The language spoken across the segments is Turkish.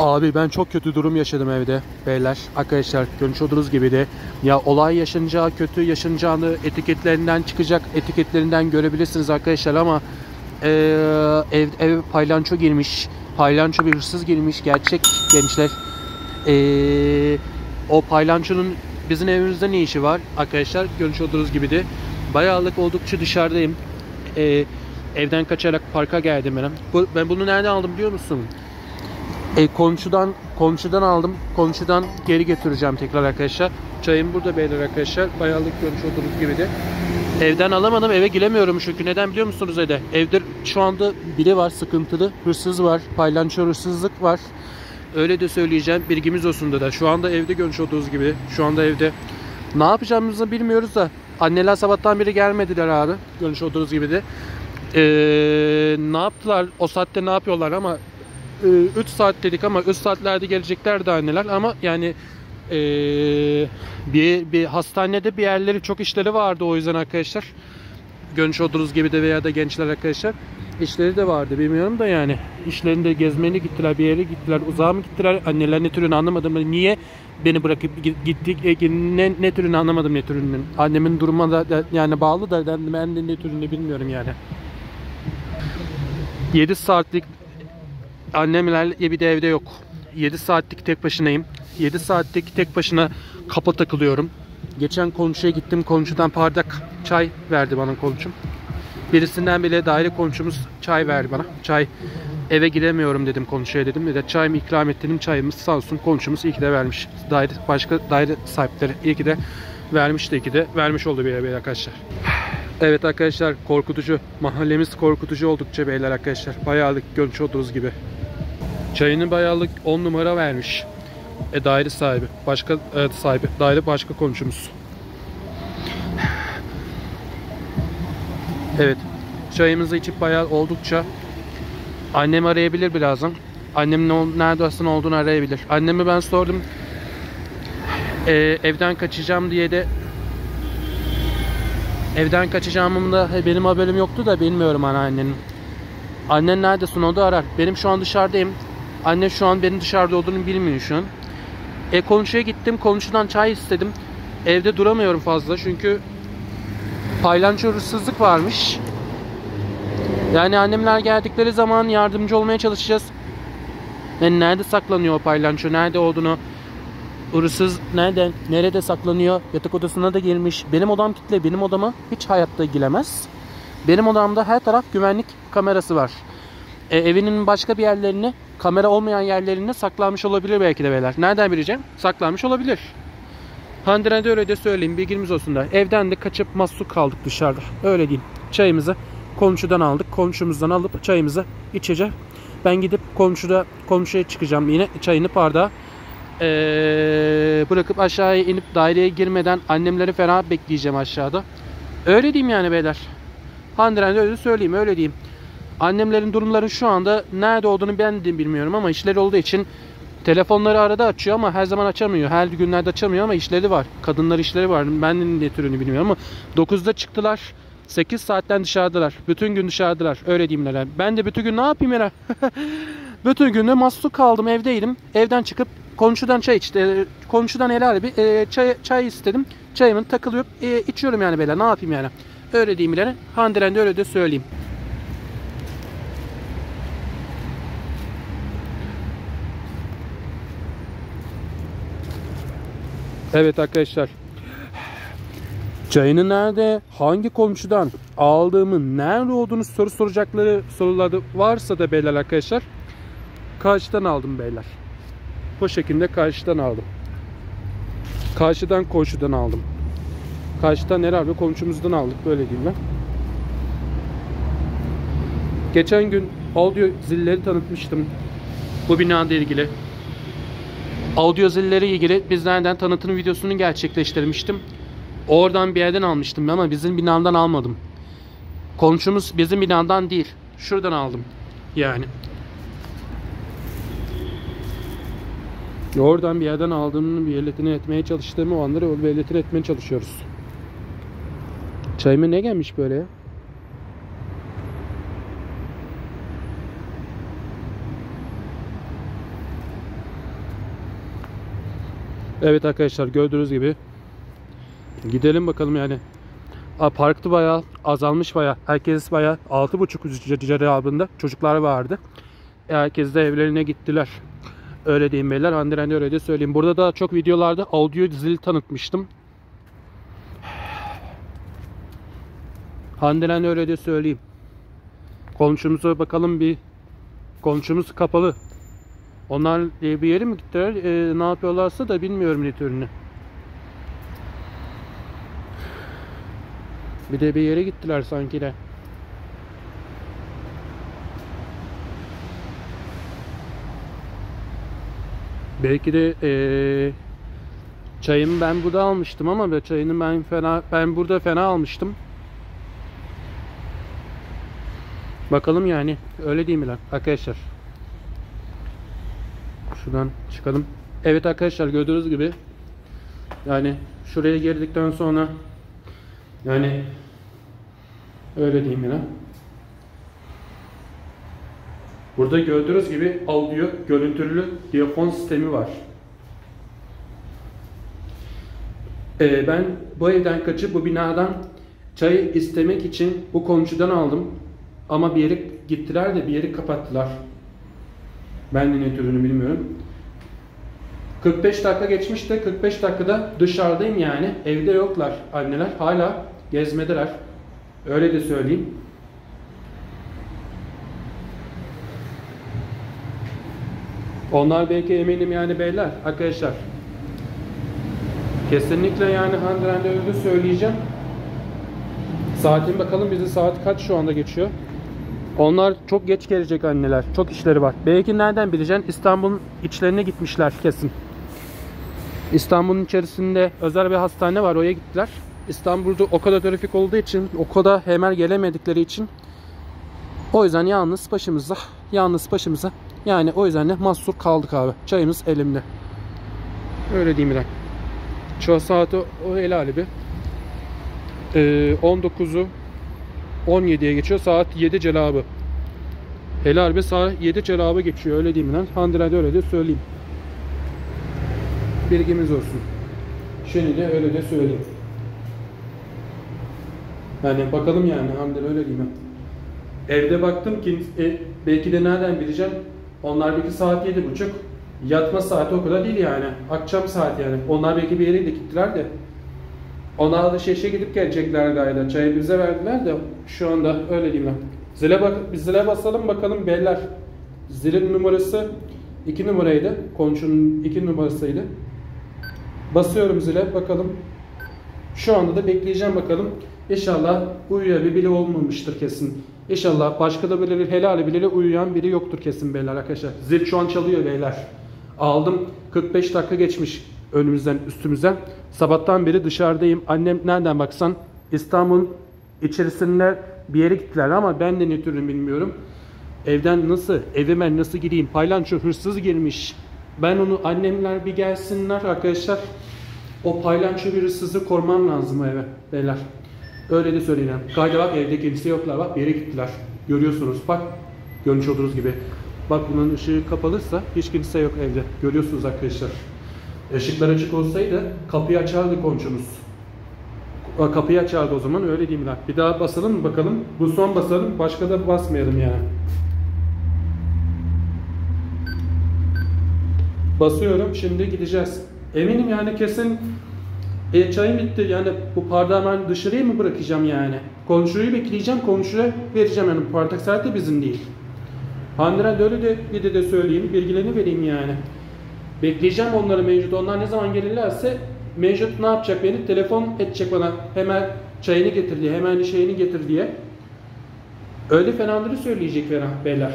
Abi ben çok kötü durum yaşadım evde beyler. Arkadaşlar görmüş olduğunuz gibi de ya olay yaşanacağı, kötü yaşanacağını etiketlerinden çıkacak, etiketlerinden görebilirsiniz arkadaşlar ama ev paylanço girmiş. Paylanço bir hırsız girmiş gerçek gençler. O paylançonun bizim evimizde ne işi var arkadaşlar? Görmüş olduğunuz gibi de bayağılık oldukça dışarıdayım. Evden kaçarak parka geldim ben. Ben bunu nereden aldım biliyor musun? Komşudan aldım. Komşudan geri götüreceğim tekrar arkadaşlar. Çayım burada beyler arkadaşlar. Bayağılık görmüş olduğunuz gibi de. Evden alamadım. Eve giremiyorum çünkü. Neden biliyor musunuz evde? Evde şu anda biri var sıkıntılı. Hırsız var. Paylanço hırsızlık var. Öyle de söyleyeceğim. Bilgimiz olsun da. Şu anda evde görmüş olduğunuz gibi. Şu anda evde. Ne yapacağımızı bilmiyoruz da. Anneler sabahtan beri gelmediler abi. Görmüş olduğunuz gibi de. Ne yaptılar? O saatte ne yapıyorlar ama 3 saat dedik ama 3 saatlerde geleceklerdi anneler ama yani bir hastanede bir yerleri çok işleri vardı o yüzden arkadaşlar. Görmüş olduğunuz gibi de veya da gençler arkadaşlar işleri de vardı bilmiyorum da yani işlerinde gezmeye gittiler bir yere gittiler uzağa mı gittiler anneler ne türünü anlamadım niye beni bırakıp gittik ne türünü anlamadım ne türünün annemin durumuna da yani bağlı da ben de ne türünü bilmiyorum yani 7 saatlik annemlerle bir de evde yok. 7 saatlik tek başınayım. 7 saatlik tek başına kapa takılıyorum. Geçen komşuya gittim. Komşudan bardak çay verdi bana komşum. Birisinden bile daire komşumuz çay verdi bana. Çay eve giremiyorum dedim komşuya dedim. Bir de çayımı ikram ettim. Çayımız sağ olsun komşumuz iyi ki de vermiş. Başka daire sahipleri iyi ki de vermiş de iyi ki de vermiş oldu bir arkadaşlar. Evet arkadaşlar korkutucu. Mahallemiz korkutucu oldukça beyler arkadaşlar. Bayağılık görmüş olduğunuz gibi. Çayını bayağılık 10 numara vermiş. Daire sahibi. Başka sahibi. Daire başka komşumuz. Evet. Çayımızı içip bayağı oldukça. Annem arayabilir birazdan. Annemin nerede olduğunu arayabilir. Anneme ben sordum. Evden kaçacağım diye de evden kaçacağımda benim haberim yoktu da bilmiyorum anneannenin. Annen neredesin o da arar. Benim şu an dışarıdayım. Anne şu an benim dışarıda olduğunu bilmiyor şu an. Komşuya gittim. Komşudan çay istedim. Evde duramıyorum fazla çünkü paylanço hırsızlık varmış. Yani annemler geldikleri zaman yardımcı olmaya çalışacağız. Yani nerede saklanıyor o paylanço? Nerede olduğunu hırsız nerede saklanıyor? Yatak odasına da girmiş. Benim odam kilitli. Benim odama hiç hayatta giremez. Benim odamda her taraf güvenlik kamerası var. Evinin başka bir yerlerine, kamera olmayan yerlerine saklanmış olabilir belki de beyler. Nereden bileceğim? Saklanmış olabilir. Hande'ne de öyle de söyleyeyim. Bilgimiz olsun da. Evden de kaçıp mahsur kaldık dışarıda. Öyle diyeyim. Çayımızı komşudan aldık. Komşumuzdan alıp çayımızı içeceğiz. Ben gidip komşuya çıkacağım yine. Çayını bardağa bırakıp aşağıya inip daireye girmeden annemleri fena bekleyeceğim aşağıda. Öyle diyeyim yani beyler. Hande'ne de öyle söyleyeyim. Öyle diyeyim. Annemlerin durumları şu anda nerede olduğunu ben de bilmiyorum ama işleri olduğu için telefonları arada açıyor ama her zaman açamıyor. Her günlerde açamıyor ama işleri var. Kadınlar işleri var. Ben de ne türünü bilmiyorum ama 9'da çıktılar. 8 saatten dışarıdalar. Bütün gün dışarıdalar. Öyle diyeyim neler. Ben de bütün gün ne yapayım ya? Bütün gün de mahsur kaldım evdeydim. Evden çıkıp komşudan çay içti. Komşudan helal bir çay istedim. Çayımı takılıp içiyorum yani böyle. Ne yapayım yani? Öyle diyeyim ileri. Hande'den de öyle de söyleyeyim. Evet arkadaşlar. Çayını nerede, hangi komşudan aldığımın nerede olduğunu soruları varsa da beyler arkadaşlar. Karşıdan aldım beyler. Bu şekilde karşıdan aldım. Karşıdan komşudan aldım. Karşıdan herhalde komşumuzdan aldık böyle diyeyim ben. Geçen gün audio zilleri tanıtmıştım. Bu binayla ilgili. Audio zilleri ilgili bizlerden tanıtım videosunu gerçekleştirmiştim. Oradan bir yerden almıştım ama bizim binadan almadım. Komşumuz bizim binadan değil. Şuradan aldım. Yani. Oradan bir yerden aldığımın belirtini etmeye çalıştığımı o anları o belirtini etmeye çalışıyoruz. Çayıma ne gelmiş böyle ya? Evet arkadaşlar, gördüğünüz gibi gidelim bakalım yani. Parkta bayağı azalmış bayağı. Herkes bayağı 6.5 civarında çocuklar vardı. Herkes de evlerine gittiler. Öyle diyeyim beyler. Handeren'de öyle de söyleyeyim. Burada da çok videolarda audio zil tanıtmıştım. Handeren'de öyle de söyleyeyim. Komşumuza bakalım bir. Komşumuz kapalı. Onlar bir yere mi gittiler? Ne yapıyorlarsa da bilmiyorum ne türünü. Bir de bir yere gittiler sanki de. Belki de çayımı ben burada almıştım ama çayını ben burada fena almıştım. Bakalım yani, öyle değil mi lan arkadaşlar? Şuradan çıkalım. Evet arkadaşlar, gördüğünüz gibi yani şuraya girdikten sonra yani öyle diyeyim ya. Burada gördüğünüz gibi audio görüntülü diyafon sistemi var. Ben bu evden kaçıp bu binadan çay istemek için bu komşudan aldım. Ama bir yere gittiler de bir yeri kapattılar. Ben de ne türünü bilmiyorum. 45 dakika geçmişti. 45 dakikada dışarıdayım yani. Evde yoklar anneler. Hala gezmedeler. Öyle de söyleyeyim. Onlar belki eminim yani beyler arkadaşlar. Kesinlikle yani Handeren'de öyle söyleyeceğim. Saatin bakalım, bizi saat kaç şu anda geçiyor. Onlar çok geç gelecek anneler. Çok işleri var. Belki nereden bileceksin? İstanbul'un içlerine gitmişler kesin. İstanbul'un içerisinde özel bir hastane var. Oraya gittiler. İstanbul'da o kadar trafik olduğu için, o kadar hemen gelemedikleri için, o yüzden yalnız başımıza yani o yüzden de mahsur kaldık abi. Çayımız elimde. Öyle diyeyim ben. Şu saati o helali bir 19'u 17'ye geçiyor. Saat 7 celabı. Helal bir saat 7 celabı geçiyor. Öyle diyeyim lan. Handeren'de öyle de söyleyeyim. Bilgimiz olsun. Şimdi de öyle de söyleyeyim. Yani bakalım yani Handeren'de öyle diyeyim ben. Evde baktım ki belki de nereden bileceğim. Onlar belki saat 7.30. Yatma saati o kadar değil yani. Akşam saati yani. Onlar belki bir yere de gittiler de. Onlar da şeşe gidip gelecekler galiba. Çayı bize verdiler de şu anda öyle diyeyim ben. Zile basalım bakalım beyler. Zilin numarası 2 numaraydı. Komşunun 2 numarasıydı. Basıyorum zile bakalım. Şu anda da bekleyeceğim bakalım. İnşallah uyuyan bir biri olmamıştır kesin. İnşallah başka da böyle helali biriyle uyuyan biri yoktur kesin beyler arkadaşlar. Zil şu an çalıyor beyler. Aldım. 45 dakika geçmiş önümüzden üstümüzden. Sabahtan beri dışarıdayım. Annem nereden baksan İstanbul'un içerisinde bir yere gittiler ama ben de ne türlü bilmiyorum. Evime nasıl gideyim? Paylanço hırsız girmiş. Ben onu annemler bir gelsinler arkadaşlar. O paylanço bir hırsızı korumam lazım eve beyler. Öyle de söyleyeyim. Kayda bak, evde kimse yoklar, bak bir yere gittiler. Görüyorsunuz bak. Görmüş olduğunuz gibi. Bak bunun ışığı kapalıysa hiç kimse yok evde. Görüyorsunuz arkadaşlar. Işıklar açık olsaydı kapıyı açardı komşumuz. Kapıyı açardı o zaman, öyle diyeyim ben. Bir daha basalım mı bakalım. Bu son basalım. Başka da basmayalım yani. Basıyorum. Şimdi gideceğiz. Eminim yani kesin çayım bitti. Yani bu bardağı ben dışarıya mı bırakacağım yani? Komşuyu bekleyeceğim. Komşuya vereceğim yani. Bu bardak zaten bizim değil. Handeren'de öyle de bir de söyleyeyim. Bilgilerini vereyim yani. Bekleyeceğim onları mevcut. Onlar ne zaman gelirlerse mevcut ne yapacak, beni telefon edecek bana. Hemen çayını getir diye. Hemen şeyini getir diye. Öyle fenaları söyleyecek beyler.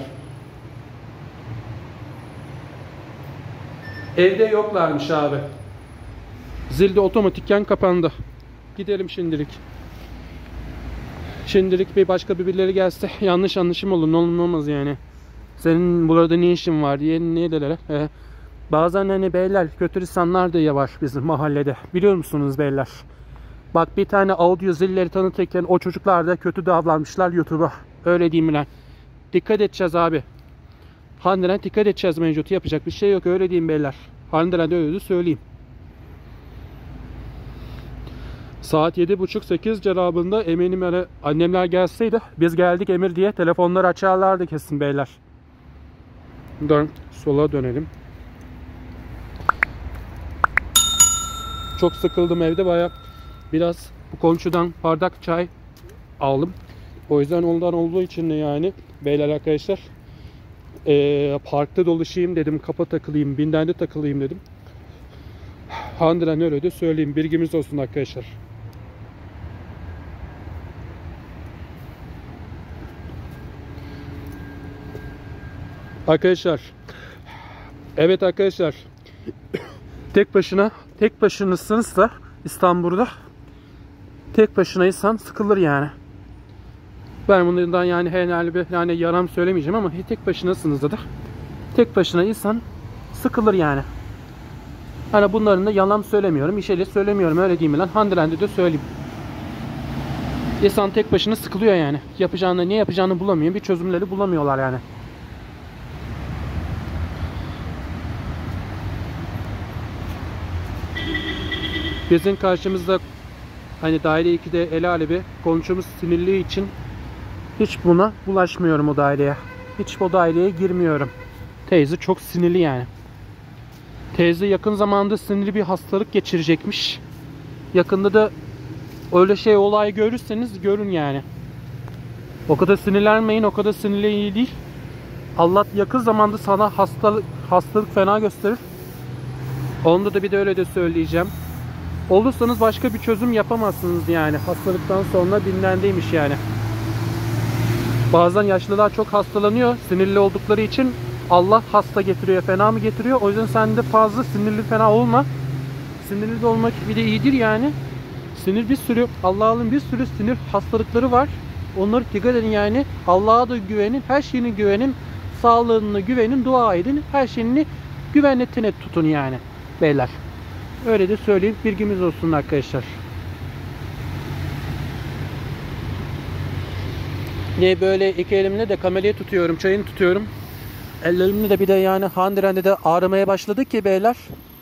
Evde yoklarmış abi. Zil de otomatikken kapandı. Gidelim şimdilik. Şimdilik bir başka birileri gelse yanlış anlaşım olur. Ne olur ne olmaz yani. Senin burada ne işin var diye ne derler. Bazen hani beyler kötü insanlar da var bizim mahallede. Biliyor musunuz beyler? Bak bir tane audio zilleri tanıtırken o çocuklar da kötü davranmışlar YouTube'a. Öyle diyeyim lan. Dikkat edeceğiz abi. Handeren'e dikkat edeceğiz mevcut. Yapacak bir şey yok, öyle diyeyim beyler. Handeren'de öyle söyleyeyim. Saat 7.30-8 cerabında eminim annemler gelseydi biz geldik Emir diye telefonları açarlardı kesin beyler. Dön, sola dönelim. Çok sıkıldım evde, baya biraz bu komşudan bardak çay aldım. O yüzden ondan olduğu için de yani beyler arkadaşlar parkta dolaşayım dedim, kapa takılayım, bindende takılayım dedim. Handıran öyle de söyleyeyim, bilgimiz olsun arkadaşlar. Arkadaşlar, evet arkadaşlar, tek başınasınız da İstanbul'da tek başınaysan sıkılır yani. Ben bundan yani herhalde bir yani yalan söylemeyeceğim ama tek başınasınız da tek başınaysan sıkılır yani. Hani bunların da yalan söylemiyorum, bir şeyle söylemiyorum, öyle değil mi lan? Handilendi de söyleyeyim. İnsan tek başına sıkılıyor yani. Ne yapacağını bulamıyor, bir çözümleri bulamıyorlar yani. Bizim karşımızda hani daire 2'de ele alemi komşumuz sinirli için hiç buna bulaşmıyorum o daireye. Hiç o daireye girmiyorum. Teyze çok sinirli yani. Teyze yakın zamanda sinirli bir hastalık geçirecekmiş. Yakında da öyle olay görürseniz görün yani. O kadar sinirlenmeyin, o kadar sinirli iyi değil. Allah yakın zamanda sana hastalık fena gösterir. Onda da bir de öyle de söyleyeceğim. Olursanız başka bir çözüm yapamazsınız yani. Hastalıktan sonra dinlendiymiş yani. Bazen yaşlılar çok hastalanıyor. Sinirli oldukları için Allah hasta getiriyor, fena mı getiriyor? O yüzden sen de fazla sinirli fena olma. Sinirli de olmak bir de iyidir yani. Allah'ın bir sürü sinir hastalıkları var. Onları dikkat edin yani. Allah'a da güvenin, her şeyini güvenin. Sağlığına güvenin, dua edin. Her şeyini güvenletine tutun yani beyler. Öyle de söyleyeyim, bilgimiz olsun arkadaşlar. Niye böyle iki elimle de kamerayı tutuyorum, çayını tutuyorum. Ellerimle de bir de yani Handiren'de de ağrımaya başladı ki beyler.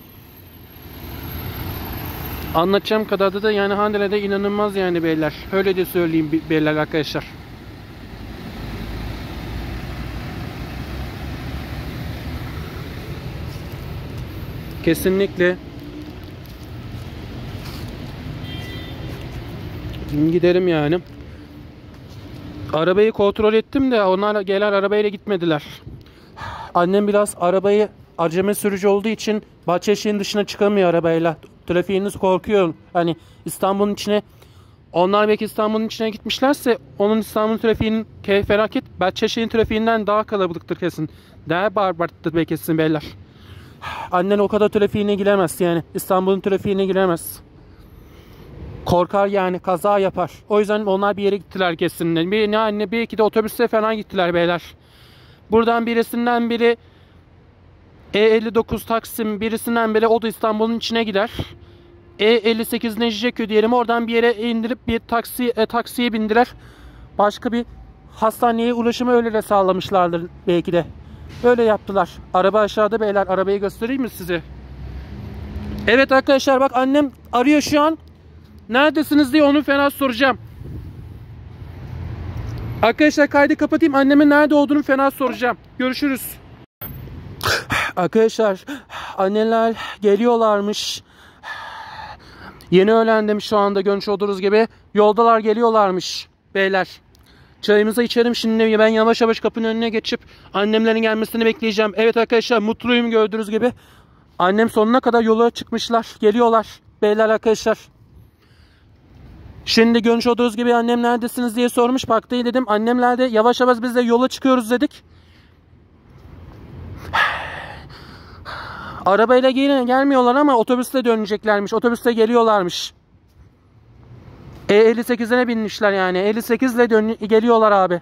Anlatacağım kadar da yani Handiren'de inanılmaz yani beyler. Öyle de söyleyeyim beyler arkadaşlar. Kesinlikle giderim yani. Arabayı kontrol ettim de onlar gelen arabayla gitmediler. Annem biraz arabayı acemi sürücü olduğu için Bahçeşehir'in dışına çıkamıyor arabayla. Trafiğiniz korkuyor. Hani İstanbul'un içine, onlar belki İstanbul'un içine gitmişlerse onun İstanbul trafiğinin felaket, Bahçeşehir'in trafiğinden daha kalabalıktır kesin. Daha barbarttır belki kesin beyler. Annen o kadar trafiğine giremez yani. İstanbul'un trafiğine giremez. Korkar yani, kaza yapar. O yüzden onlar bir yere gittiler kesinlikle. Bir iki de otobüste falan gittiler beyler. Buradan birisinden biri E59 Taksim, birisinden biri o da İstanbul'un içine gider. E58 Neciceköy diyelim, oradan bir yere indirip bir taksiye bindiler. Başka bir hastaneye ulaşımı öyle de sağlamışlardır belki de. Öyle yaptılar. Araba aşağıda beyler, arabayı göstereyim mi size? Evet arkadaşlar, bak annem arıyor şu an. Neredesiniz diye onu fena soracağım. Arkadaşlar kaydı kapatayım, annemin nerede olduğunu fena soracağım. Görüşürüz. Arkadaşlar anneler geliyorlarmış. Yeni öğrendim şu anda, görmüş olduğunuz gibi. Yoldalar, geliyorlarmış beyler. Çayımızı içelim şimdi, ben yavaş yavaş kapının önüne geçip annemlerin gelmesini bekleyeceğim. Evet arkadaşlar, mutluyum gördüğünüz gibi. Annem sonuna kadar yola çıkmışlar. Geliyorlar beyler arkadaşlar. Şimdi görmüş olduğunuz gibi annem neredesiniz diye sormuş. Parktayım dedim. Annemler de yavaş yavaş biz de yola çıkıyoruz dedik. Arabayla gelmiyorlar ama otobüste döneceklermiş. Otobüste geliyorlarmış. E58'e binmişler yani. 58 ile geliyorlar abi.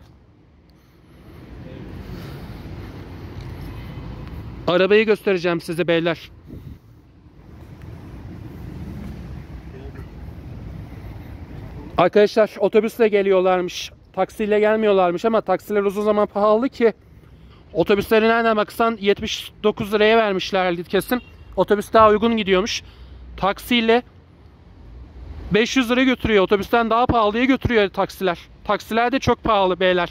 Arabayı göstereceğim size beyler. Arkadaşlar otobüsle geliyorlarmış. Taksiyle gelmiyorlarmış ama taksiler uzun zaman pahalı ki. Otobüsleri nereden baksan 79 liraya vermişlerdi kesin. Otobüs daha uygun gidiyormuş. Taksiyle 500 lira götürüyor. Otobüsten daha pahalıya götürüyor taksiler. Taksiler de çok pahalı beyler.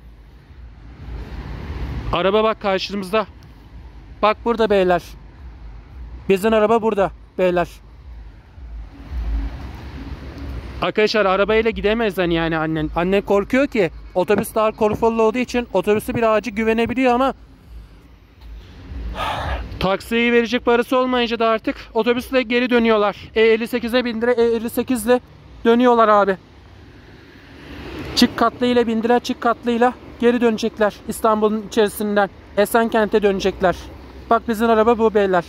Araba bak karşımızda. Bak burada beyler. Bizim araba burada beyler. Arkadaşlar arabayla gidemezden yani annen. Anne korkuyor ki otobüs daha konforlu olduğu için otobüsü birazcık güvenebiliyor ama taksiyi verecek parası olmayınca da artık otobüsle geri dönüyorlar. E58'e bindire E58'le dönüyorlar abi. Çift katlıyla bindire çift katlıyla geri dönecekler İstanbul'un içerisinden. Esenkent'e dönecekler. Bak bizim araba bu beyler.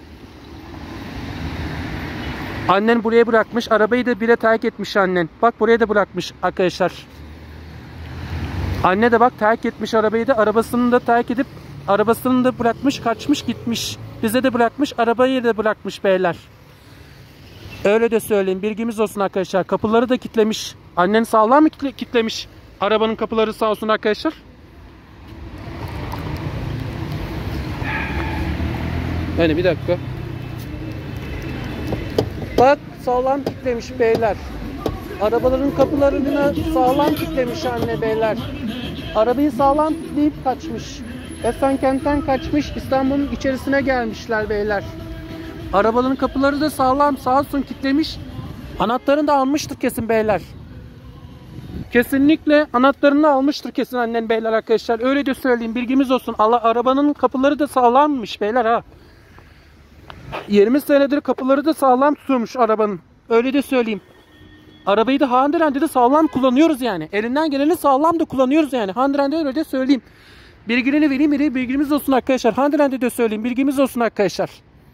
Annen buraya bırakmış. Arabayı da bile terk etmiş annen. Bak buraya da bırakmış arkadaşlar. Anne de bak terk etmiş arabayı da. Arabasını da terk edip arabasını da bırakmış, kaçmış gitmiş. Bize de bırakmış, arabayı da bırakmış beyler. Öyle de söyleyeyim. Bilgimiz olsun arkadaşlar. Kapıları da kilitlemiş. Annen sağlam mı kilitlemiş? Arabanın kapıları sağ olsun arkadaşlar. Yani bir dakika. Bak sağlam kilitlemiş beyler. Arabaların kapılarını sağlam kilitlemiş anne beyler. Arabayı sağlam kilitleyip kaçmış. Esenkent'ten kaçmış, İstanbul'un içerisine gelmişler beyler. Arabaların kapıları da sağlam, sağ olsun kilitlemiş. Anahtarını da almıştır kesin beyler. Kesinlikle anahtarını almıştır kesin annen beyler arkadaşlar. Öyle de söyleyeyim, bilgimiz olsun. Arabanın kapıları da sağlammış beyler ha. 20 senedir kapıları da sağlam tuturmuş arabanın. Öyle de söyleyeyim. Arabayı da Handiren'de de sağlam kullanıyoruz yani. Elinden geleni sağlam da kullanıyoruz yani. Handiren'de öyle de söyleyeyim. Bilgilerini vereyim, bilgimiz olsun arkadaşlar. Handiren'de de söyleyeyim, bilgimiz olsun arkadaşlar.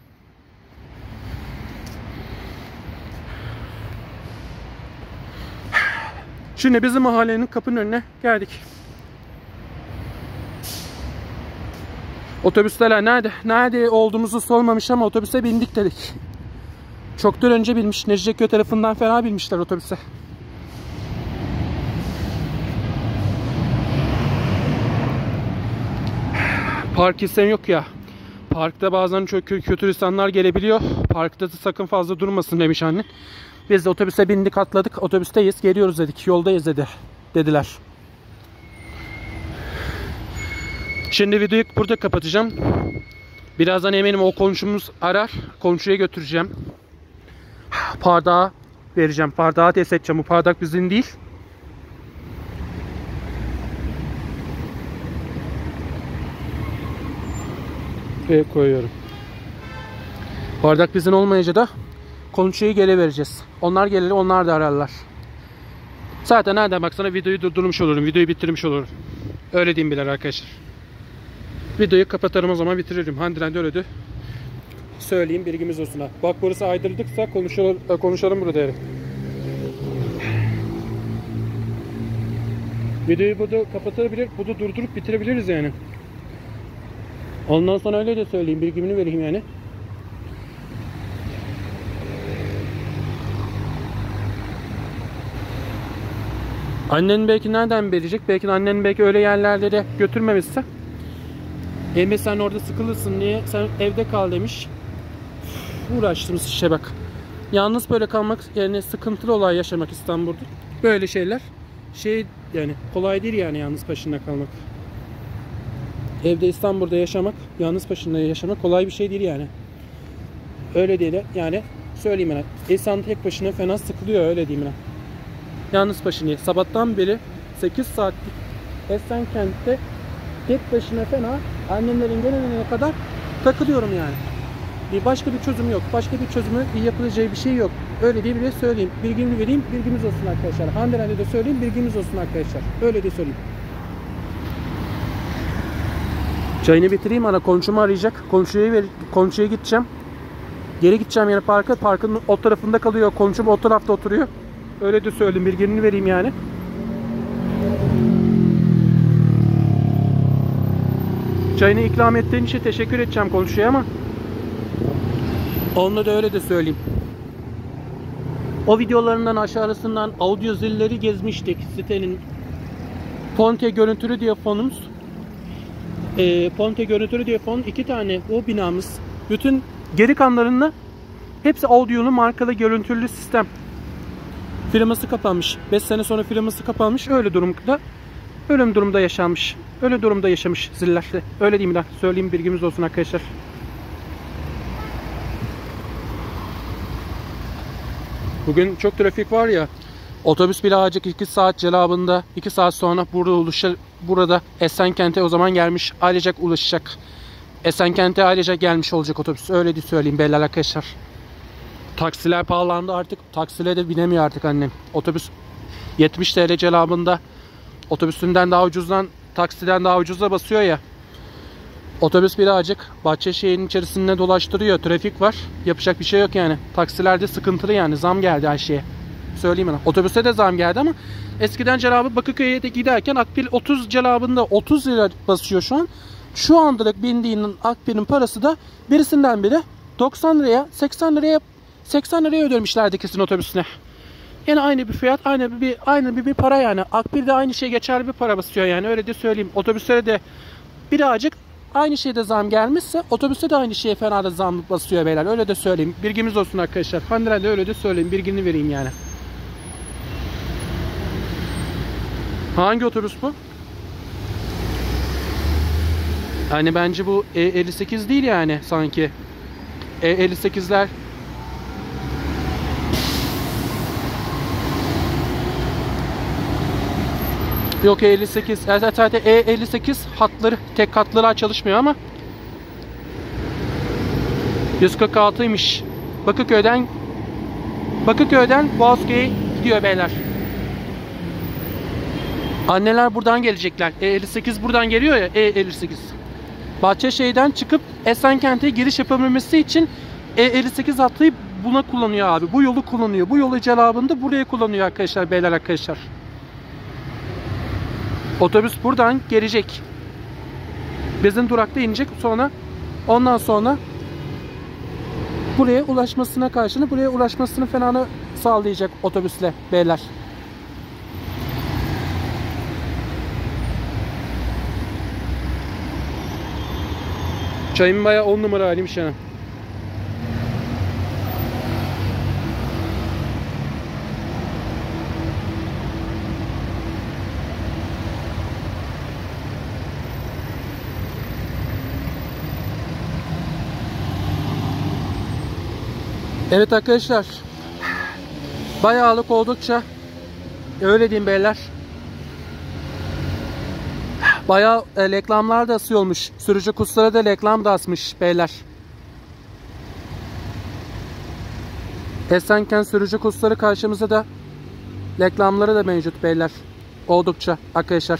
Şimdi bizim mahallenin kapının önüne geldik. Otobüsler nerede olduğumuzu sormamış ama otobüse bindik dedik. Çoktan önce binmiş. Neciceköy tarafından fena binmişler otobüse. Park isteğim yok ya. Parkta bazen çok kötü insanlar gelebiliyor. Parkta da sakın fazla durmasın demiş anne. Biz de otobüse bindik, atladık. Otobüsteyiz, geliyoruz dedik. Yoldayız dediler. Şimdi videoyu burada kapatacağım. Birazdan eminim o komşumuz arar. Komşuya götüreceğim. Bardağı vereceğim. Bardağı test edeceğim. Bu bardak bizim değil. Ve koyuyorum. Bardak bizim olmayınca da komşuya geri vereceğiz. Onlar gelir, onlar da ararlar. Zaten nereden baksana videoyu durdurmuş olurum. Videoyu bitirmiş olurum. Öyle diyeyim bilir arkadaşlar. Videoyu kapatarım o zaman, bitiririm. Handiren'de öyle de söyleyeyim, bilgimiz olsun ha. Bak burası aydırdıksa konuşalım burada yani. Videoyu burada kapatabilir, burada durdurup bitirebiliriz yani. Ondan sonra öyle de söyleyeyim, bilgimini vereyim yani. Annen belki nereden verecek? Belki annen öyle yerlerde de götürmemişse. Emre sen orada sıkılırsın diye sen evde kal demiş. Uğraştığımız işe bak. Yalnız böyle kalmak yani sıkıntılı olay yaşamak İstanbul'da. Böyle şeyler yani kolay değil yani yalnız başına kalmak. Evde İstanbul'da yaşamak, yalnız başına yaşamak kolay bir şey değil yani. Öyle değil yani, söyleyeyim ben. İnsan tek başına fena sıkılıyor, öyle diyeyim ben. Yalnız başına sabahtan beri 8 saatlik Esenkent'te tek başına fena annemlerin gelene kadar takılıyorum yani. Başka bir çözüm yok. Başka bir çözümü yapılacağı bir şey yok. Öyle diye bile söyleyeyim. Bilgimi vereyim, bilgimiz olsun arkadaşlar. Handiren'de de söyleyeyim, bilgimiz olsun arkadaşlar. Öyle de söyleyeyim. Çayını bitireyim, ana komşumu arayacak. Komşuya gideceğim. Geri gideceğim yani parka. Parkın o tarafında kalıyor. Komşum o tarafta oturuyor. Öyle de söyleyeyim, bilgini vereyim yani. Çayını ikram ettiğin için teşekkür edeceğim komşuya ama onunla da öyle de söyleyeyim. O videolarından aşağısından audio zilleri gezmiştik sitenin. Ponte görüntülü diye fonumuz. Ponte görüntülü diye fon 2 tane o binamız. Bütün geri kanlarında hepsi audio'lu markalı görüntülü sistem. Firması kapanmış. 5 sene sonra firması kapanmış. Öyle durumda. Ölüm durumda yaşanmış. Öyle durumda yaşamış ziller. Öyle diyeyim lan. Söyleyeyim, bilgimiz olsun arkadaşlar. Bugün çok trafik var ya. Otobüs birazcık 2 saat celabında, 2 saat sonra burada Esenkent'e o zaman gelmiş. Ailecek ulaşacak. Esenkent'e ailecek gelmiş olacak otobüs. Öyle de söyleyeyim beyler arkadaşlar. Taksiler pahalandı artık. Taksilere de binemiyor artık annem. Otobüs 70 TL celabında. Otobüsünden daha ucuzdan, taksiden daha ucuza basıyor ya. Otobüs birazcık Bahçeşehir'in içerisinde dolaştırıyor. Trafik var. Yapacak bir şey yok yani. Taksilerde sıkıntılı yani. Zam geldi her şeye. Söyleyeyim ona. Otobüse de zam geldi ama eskiden celabı Bakırköy'e de giderken Akbil 30 celabında 30 lira basıyor şu an. Şu andalık bindiğinin Akbil'in parası da birisinden biri 90 liraya 80 liraya ödemişlerdi kesin otobüsüne. Yine aynı bir fiyat, aynı bir para yani. Akbil'de aynı şey geçerli bir para basıyor yani. Öyle de söyleyeyim. Otobüslere de birazcık aynı şeyde zam gelmişse otobüse de aynı şeye fena da zam basıyor beyler. Öyle de söyleyeyim. Bilgimiz olsun arkadaşlar. Handiren de öyle de söyleyeyim. Bilgini vereyim yani. Hangi otobüs bu? Yani bence bu E58 değil yani sanki. E58'ler yok, E58. Zaten E58 hatları, tek hatlılar çalışmıyor ama 146'ymış. Bakırköy'den Boğazköy'e gidiyor beyler. Anneler buradan gelecekler. E58 buradan geliyor ya, E58. Bahçeşehir'den çıkıp Esenkent'e giriş yapabilmesi için E58 hattıyı buna kullanıyor abi. Bu yolu kullanıyor. Bu yolu celabında buraya kullanıyor arkadaşlar, beyler arkadaşlar. Otobüs buradan gelecek. Bizim durakta inecek, ondan sonra buraya ulaşmasını falan sağlayacak otobüsle beyler. Çayım bayağı 10 numara haliymiş yani. Evet arkadaşlar. Bayağılık oldukça öyle diyeyim beyler. Bayağı reklamlar da asıyormuş. Sürücü kurslara da reklam da asmış beyler. Esenkent sürücü kursları karşımıza da reklamları da mevcut beyler. Oldukça arkadaşlar.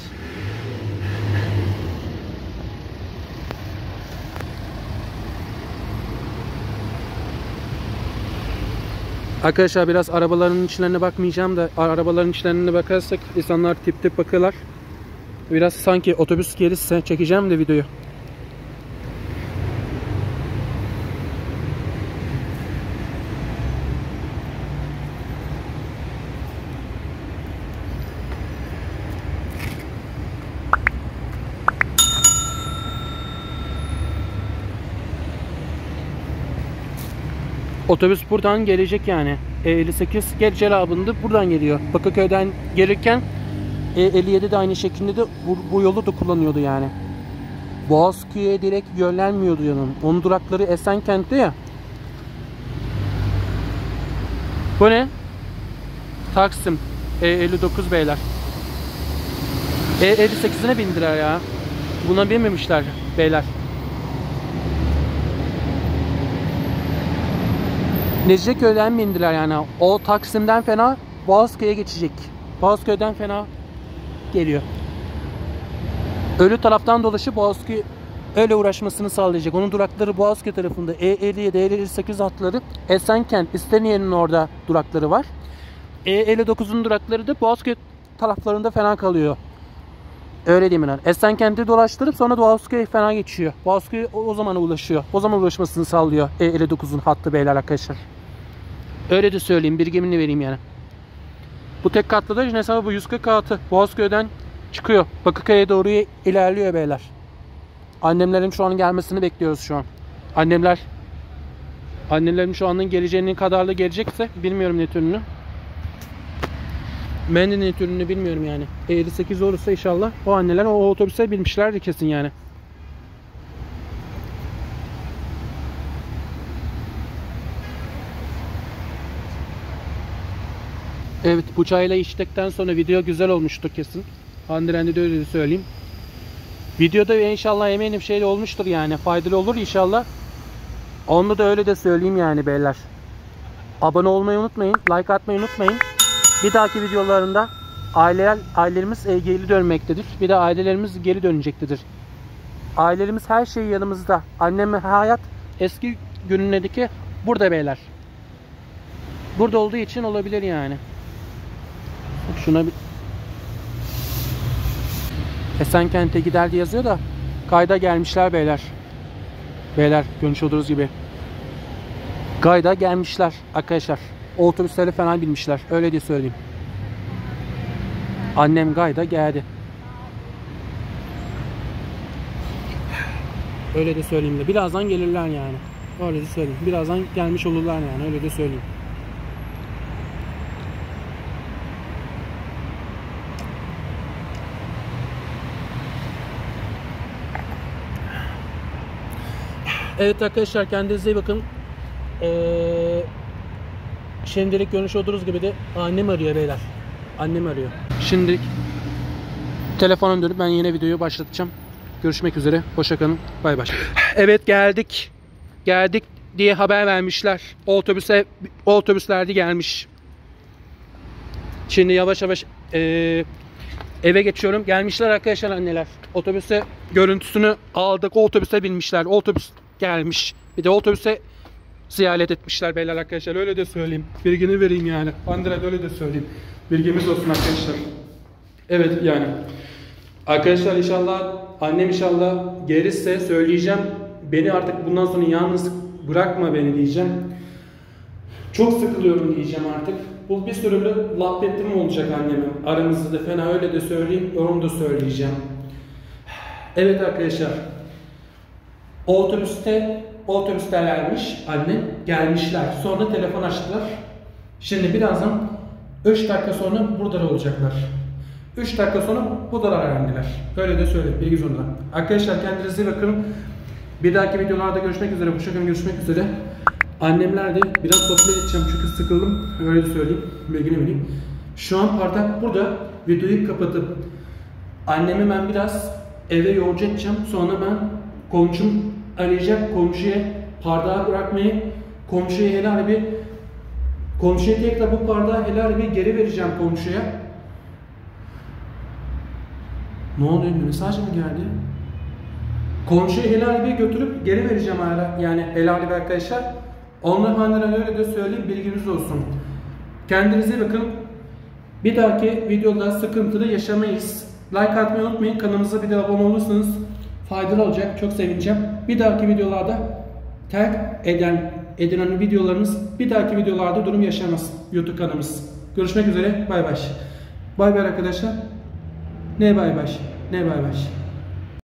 Arkadaşlar biraz arabaların içlerine bakmayacağım da arabaların içlerine bakarsak insanlar tip tip bakıyorlar. Biraz sanki otobüs gelirse çekeceğim de videoyu. Otobüs buradan gelecek yani. E58 gel celabında buradan geliyor. Bakırköy'den gelirken E57 de aynı şekilde de bu yolu da kullanıyordu yani. Boğazköy'e direkt yönlenmiyordu yanım. Onun durakları Esenkent'te ya. Bu ne? Taksim. E59 beyler. E58'ine bindiler ya. Buna binmemişler beyler. Necideköy'den bindiler yani. O Taksim'den fena Boğazköy'e geçecek. Boğazköy'den fena geliyor. Ölü taraftan dolaşıp Boğazköy öyle uğraşmasını sağlayacak. Onun durakları Boğazköy tarafında. E57, E58 hatları Esenkent, İstinye'nin orada durakları var. E59'un durakları da Boğazköy taraflarında fena kalıyor. Öyle diyeyim ben. Esenkent'i dolaştırıp sonra Boğazköy fena geçiyor. Boğazköy o zamana ulaşıyor. O zaman ulaşmasını sağlıyor E59'un hattı beyler arkadaşlar. Öyle de söyleyeyim, bilgimini vereyim yani. Bu tek katlı da hesabı bu 146 Boğazköy'den çıkıyor. Bakırköy'e doğru ilerliyor beyler. Annemlerin şu an gelmesini bekliyoruz şu an. Annelerin şu anın geleceğinin kadarla gelecekse bilmiyorum ne türünü. Ben de ne türünü bilmiyorum yani. 58 olursa inşallah o anneler o otobüse binmişlerdi kesin yani. Evet, bu çayla içtikten sonra video güzel olmuştur kesin. Handirendi de öyle söyleyeyim. Videoda inşallah eminim şeyle olmuştur yani. Faydalı olur inşallah. Onu da öyle de söyleyeyim yani beyler. Abone olmayı unutmayın. Like atmayı unutmayın. Bir dahaki videolarında ailelerimiz geri dönmektedir. Bir de ailelerimiz geri dönecektedir. Ailelerimiz her şey yanımızda. Annem hayat eski günündeki burada beyler. Burada olduğu için olabilir yani. Şuna bir Esenkent'e gider diye yazıyor da kayda gelmişler beyler. Beyler görmüş olduğunuz gibi. Kayda gelmişler arkadaşlar. Otobüsleri falan binmişler. Öyle diye söyleyeyim. Annem kayda geldi. Öyle de söyleyeyim de. Birazdan gelirler yani. Öyle de söyleyeyim. Birazdan gelmiş olurlar yani. Öyle de söyleyeyim. Evet arkadaşlar, kendinize iyi bakın. Şimdilik görmüş olduğunuz gibi de annem arıyor beyler. Annem arıyor. Şimdilik telefona dönüp ben yine videoyu başlatacağım. Görüşmek üzere. Hoşça kalın. Bay bay. Evet, geldik. Geldik diye haber vermişler. Otobüslerde gelmiş. Şimdi yavaş yavaş eve geçiyorum. Gelmişler arkadaşlar anneler. Otobüse görüntüsünü aldık. O otobüse binmişler. O otobüs gelmiş. Bir de otobüse ziyaret etmişler beyler arkadaşlar. Öyle de söyleyeyim. Bilgini vereyim yani. Andrea öyle de söyleyeyim. Bilgimiz olsun arkadaşlar. Evet yani. Arkadaşlar inşallah annem inşallah gelirse söyleyeceğim. Beni artık bundan sonra yalnız bırakma beni diyeceğim. Çok sıkılıyorum diyeceğim artık. Bu bir sürü laf ettim olacak annemin. Aramızda da fena, öyle de söyleyeyim. Onu da söyleyeceğim. Evet arkadaşlar. Otobüstelermiş anne. Gelmişler. Sonra telefon açtılar. Şimdi birazdan 3 dakika sonra burada olacaklar. 3 dakika sonra burada öğrendiler. Öyle de söyleyeyim. Bilgi zorunda. Arkadaşlar kendinize iyi bakın. Bir dahaki videolarda görüşmek üzere. Bu şekilde görüşmek üzere. Annemlerle biraz sohbet edeceğim çünkü sıkıldım. Öyle de söyleyeyim. Bilgini vereyim. Şu an Partak burada. Videoyu kapatıp annemi ben biraz eve yolcu edeceğim. Sonra ben komşum arayacak. Komşuya bardağı bırakmayı, komşuya tekrar bu bardağı helal bir geri vereceğim komşuya. Ne oluyor? Mesaj mı geldi? Komşuya helal bir götürüp geri vereceğim yani helal bir arkadaşlar. Onları benden öyle de söyleyeyim, bilginiz olsun. Kendinize bakın. Bir dahaki videoda sıkıntılı yaşamayız. Like atmayı unutmayın. Kanalımıza bir de abone olursanız faydalı olacak. Çok sevineceğim. Bir dahaki videolarda edilen videolarımız bir dahaki videolarda durum yaşamaz. YouTube kanalımız. Görüşmek üzere. Bay bay. Bay bay arkadaşlar. Ne bay bay. Ne bay bay.